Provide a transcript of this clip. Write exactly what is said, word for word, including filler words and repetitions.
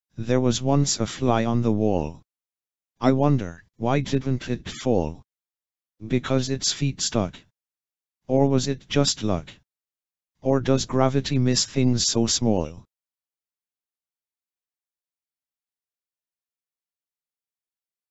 There was once a fly on the wall. I wonder, why didn't it fall? Because its feet stuck? Or was it just luck? Or does gravity miss things so small?